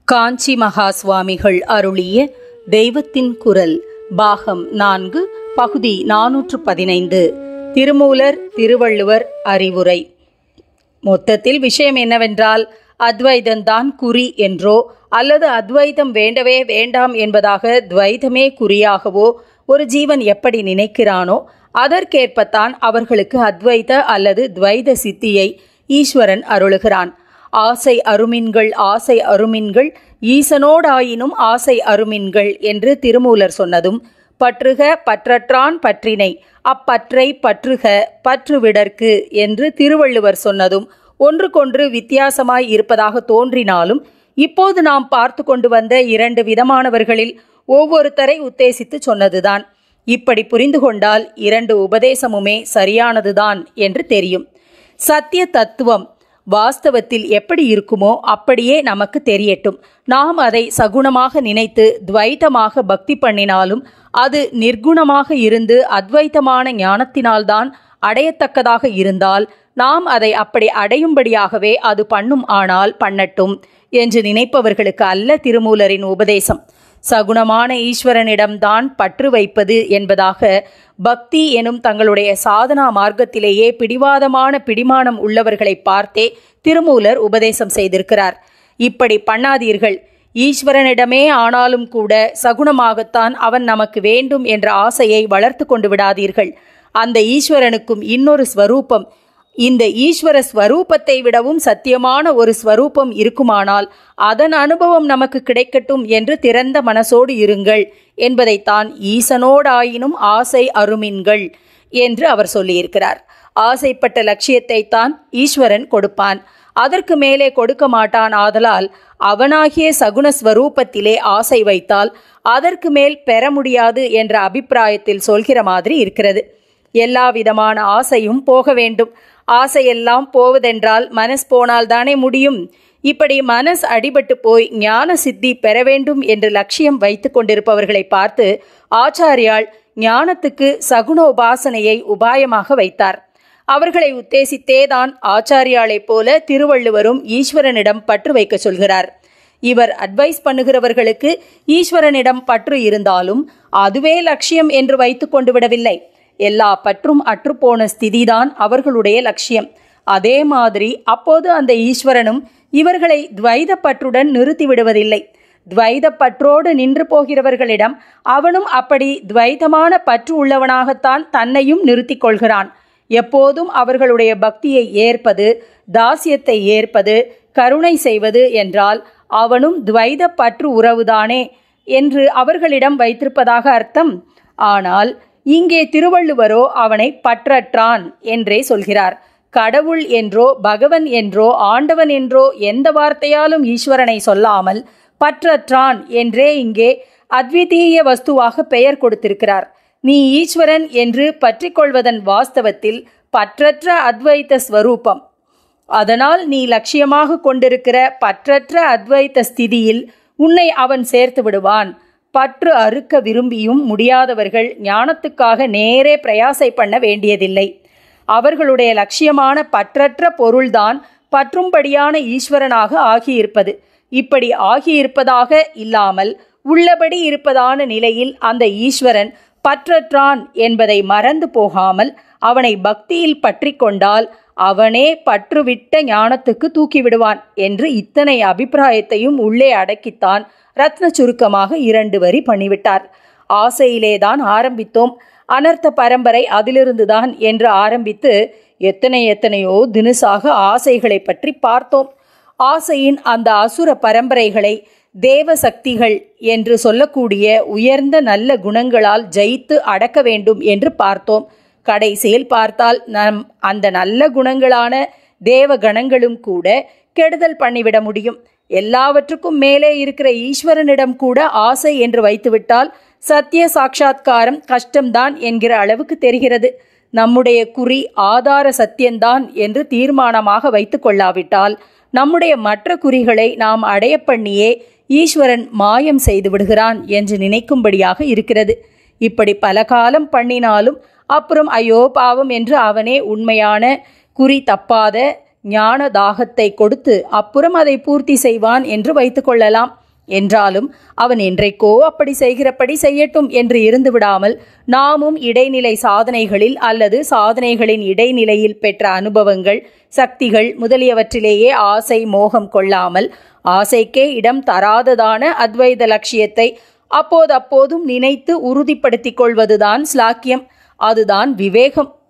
காஞ்சி மகா சுவாமிகள் அருளிய தெய்வத்தின் குரல் பாகம் 4 பகுதி 415 திருமூலர் திருவள்ளுவர் அறிவுரை. மொத்தத்தில் விஷயம் என்னவென்றால், அத்வைதம்தான் குறி என்றோ அல்லது அத்வைதம் வேண்டவே வேண்டாம் என்பதாக துவைதமே குறியாகவோ ஒரு ஜீவன் எப்படி நினைக்கிறானோ அதற்கேற்பத்தான் அவர்களுக்கு அத்வைத அல்லது துவைத சித்தியை ஈஸ்வரன் அருளுகிறான். ஆசை அருமின்கள் ஆசை அருமின்கள் ஈசனோடாயினும் ஆசை அருமின்கள் என்று திருமூலர் சொன்னதும், பற்றுக பற்றற்றான் பற்றினை அப்பற்றை பற்றுக பற்றுவிடற்கு என்று திருவள்ளுவர் சொன்னதும் ஒன்றுக்கொன்று வித்தியாசமாய் இருப்பதாக தோன்றினாலும், இப்போது நாம் பார்த்து கொண்டு வந்த இரண்டு விதமானவர்களில் ஒவ்வொருத்தரை உத்தேசித்து சொன்னதுதான். இப்படி புரிந்து கொண்டால் இரண்டு உபதேசமுமே சரியானதுதான் என்று தெரியும். சத்திய தத்துவம் வாஸ்தவத்தில் எப்படி இருக்குமோ அப்படியே நமக்கு தெரியட்டும். நாம் அதை சகுணமாக நினைத்து துவைத்தமாக பக்தி பண்ணினாலும் அது நிர்குணமாக இருந்து அத்வைத்தமான ஞானத்தினால்தான் அடையத்தக்கதாக இருந்தால், நாம் அதை அப்படி அடையும்படியாகவே அது பண்ணும் ஆனால் பண்ணட்டும் என்று நினைப்பவர்களுக்கு அல்ல திருமூலரின் உபதேசம். சகுணமான ஈஸ்வரனிடம்தான் பற்று வைப்பது என்பதாக பக்தி எனும் தங்களுடைய சாதனா மார்க்கத்திலேயே பிடிமானம் உள்ளவர்களை பார்த்தே திருமூலர் உபதேசம் செய்திருக்கிறார். இப்படி பண்ணாதீர்கள், ஈஸ்வரனிடமே ஆனாலும் கூட சகுணமாகத்தான் அவன் நமக்கு வேண்டும் என்ற ஆசையை வளர்த்து கொண்டு விடாதீர்கள். அந்த ஈஸ்வரனுக்கும் இன்னொரு ஸ்வரூபம், இந்த ஈஸ்வர ஸ்வரூபத்தை விடவும் சத்தியமான ஒரு ஸ்வரூபம் இருக்குமானால் அதன் அனுபவம் நமக்கு கிடைக்கட்டும் என்று திறந்த மனசோடு இருங்கள் என்பதைத்தான் ஈசனோடாயினும் ஆசை அருமின்கள் என்று அவர் சொல்லியிருக்கிறார். ஆசைப்பட்ட லட்சியத்தை தான் ஈஸ்வரன் கொடுப்பான், அதற்கு மேலே கொடுக்க மாட்டான். ஆதலால் அவனாகிய சகுணஸ்வரூபத்திலே ஆசை வைத்தால் அதற்கு மேல் பெற முடியாது என்ற அபிப்பிராயத்தில் சொல்கிற மாதிரி இருக்கிறது. எல்லா விதமான ஆசையும் போக வேண்டும். ஆசையெல்லாம் போவதென்றால் மனஸ் போனால் தானே முடியும். இப்படி மனஸ் அடிபட்டு போய் ஞான சித்தி பெற வேண்டும் என்று லட்சியம் வைத்து கொண்டிருப்பவர்களை பார்த்து ஆச்சாரியால் ஞானத்துக்கு சகுணோபாசனையை உபாயமாக வைத்தார். அவர்களை உத்தேசித்தேதான் ஆச்சாரியாளைப் போல திருவள்ளுவரும் ஈஸ்வரனிடம் பற்று வைக்க சொல்கிறார். இவர் அட்வைஸ் பண்ணுகிறவர்களுக்கு ஈஸ்வரனிடம் பற்று இருந்தாலும் அதுவே லட்சியம் என்று வைத்து கொண்டு விடவில்லை. எல்லா பற்றும் அற்றுப்போன ஸ்திதிதான் அவர்களுடைய லட்சியம். அதே மாதிரி அப்போது அந்த ஈஸ்வரனும் இவர்களை துவைத பற்றுடன் நிறுத்தி விடுவதில்லை. துவைத பற்றோடு நின்று போகிறவர்களிடம் அவனும் அப்படி துவைதமான பற்று உள்ளவனாகத்தான் தன்னையும் நிறுத்தி கொள்கிறான். எப்போதும் அவர்களுடைய பக்தியை ஏற்பது, தாசியத்தை ஏற்பது, கருணை செய்வது என்றால் அவனும் துவைத பற்று உறவுதானே என்று அவர்களிடம் வைத்திருப்பதாக அர்த்தம். ஆனால் இங்கே திருவள்ளுவரோ அவனை பற்றற்றான் என்றே சொல்கிறார். கடவுள் என்றோ பகவன் என்றோ ஆண்டவன் என்றோ எந்த வார்த்தையாலும் ஈஸ்வரனை சொல்லாமல் பற்றற்றான் என்றே இங்கே அத்விதீய வஸ்துவாக பெயர் கொடுத்திருக்கிறார். நீ ஈஸ்வரன் என்று பற்றிக்கொள்வதன் வாஸ்தவத்தில் பற்றற்ற அத்வைத்த ஸ்வரூபம். அதனால் நீ லட்சியமாக கொண்டிருக்கிற பற்றற்ற அத்வைத்த ஸ்திதியில் உன்னை அவன் சேர்த்து விடுவான். பற்று அறுக்க விரும்பியும் முடியாதவர்கள் ஞானத்துக்காக நேரே பிரயாசை பண்ண வேண்டியதில்லை. அவர்களுடைய லட்சியமான பற்றற்ற பொருள்தான் பற்றும்படியான ஈஸ்வரனாக ஆகியிருப்பது. இப்படி ஆகியிருப்பதாக இல்லாமல் உள்ளபடி இருப்பதான நிலையில் அந்த ஈஸ்வரன் பற்றற்றான் என்பதை மறந்து போகாமல் அவனை பக்தியில் பற்றி கொண்டால் அவனே பற்றுவிட்ட ஞானத்துக்கு தூக்கிவிடுவான் என்று இத்தனை அபிப்பிராயத்தையும் உள்ளே அடக்கித்தான் ரத்ன சுருக்கமாக 2 வரி பண்ணிவிட்டார். ஆசையிலேதான் ஆரம்பித்தோம், அனர்த்த பரம்பரை அதிலிருந்துதான் என்று ஆரம்பித்து எத்தனையோ தினுசாக ஆசைகளை பற்றி பார்த்தோம். ஆசையின் அந்த அசுர பரம்பரைகளை தேவ சக்திகள் என்று சொல்லக்கூடிய உயர்ந்த நல்ல குணங்களால் ஜெயித்து அடக்க வேண்டும் என்று பார்த்தோம். கடைசியில் பார்த்தால் அந்த நல்ல குணங்களான தேவ கணங்களும் கூட கெடுதல் பண்ணிவிட முடியும். எல்லாவற்றுக்கும் மேலே இருக்கிற ஈஸ்வரனிடம் கூட ஆசை என்று வைத்துவிட்டால் சத்திய சாட்சா்காரம் கஷ்டம்தான் என்கிற அளவுக்கு தெரிகிறது. நம்முடைய குறி ஆதார சத்தியம்தான் என்று தீர்மானமாக வைத்து கொள்ளாவிட்டால் நம்முடைய மற்ற குறிகளை நாம் அடைய பண்ணியே ஈஸ்வரன் மாயம் செய்து விடுகிறான் என்று நினைக்கும்படியாக இருக்கிறது. இப்படி பல காலம் பண்ணினாலும் அப்புறம் ஐயோ பாவம் என்று அவனே உண்மையான குறி தப்பாத ஞான தாகத்தை கொடுத்து அப்புறம் அதை பூர்த்தி செய்வான் என்று வைத்துக்கொள்ளலாம். என்றாலும் அவன் என்றைக்கோ அப்படி செய்கிறபடி செய்யட்டும் என்று இருந்து விடாமல், நாமும் இடைநிலை சாதனைகளில் அல்லது சாதனைகளின் இடைநிலையில் பெற்ற அனுபவங்கள், சக்திகள் முதலியவற்றிலேயே ஆசை மோகம் கொள்ளாமல், ஆசைக்கே இடம் தராததான அத்வைத லட்சியத்தை அப்போதப்போதும் நினைத்து உறுதிப்படுத்திக் கொள்வதுதான் ஸ்லாக்கியம். அதுதான் விவேகம்.